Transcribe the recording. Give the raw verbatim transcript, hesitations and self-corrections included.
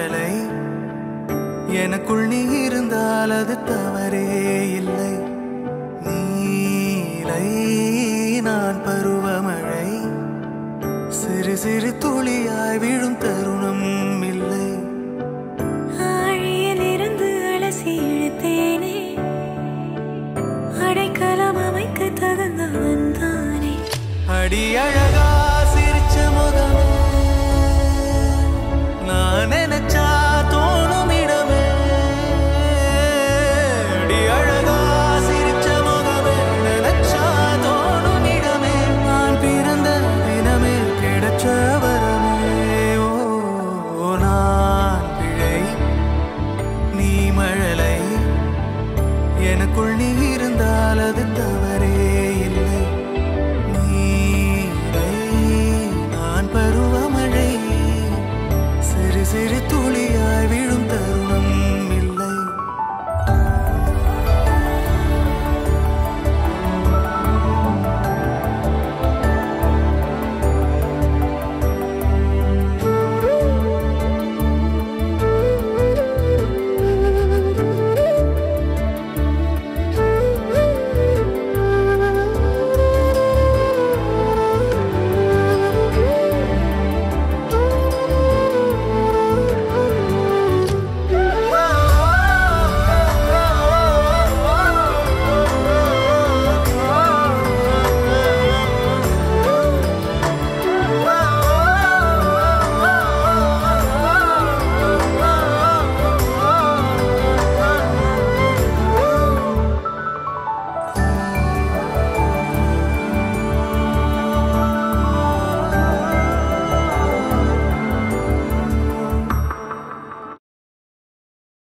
மழலை எனக்குள் நீ இருந்தால் அது தவறே இல்லை நீலை நான் பருவமழை சிறு சிறு துளியாய் விழும் தருணம் இல்லை ஆழியில் இருந்து அலசி இழுத்தேனே அடைக்கலம் அமைக்க தகுந்தவன் தானே அடி அழகா சிரிச்ச முகமே நான் நினைச்சா தோணும் இடமே அடி அழகா சிரிச்ச முகமே நினைச்சா தோணும் இடமே நான் பிறந்த தினமே கிடைச்ச வரமே ஓ நான் பிழை நீ மழலை எனக்குள் நீ இருந்தால் அது தவறே இல்லை பருவமழை சிறு சிறு துளியாய் விழும் தருணம்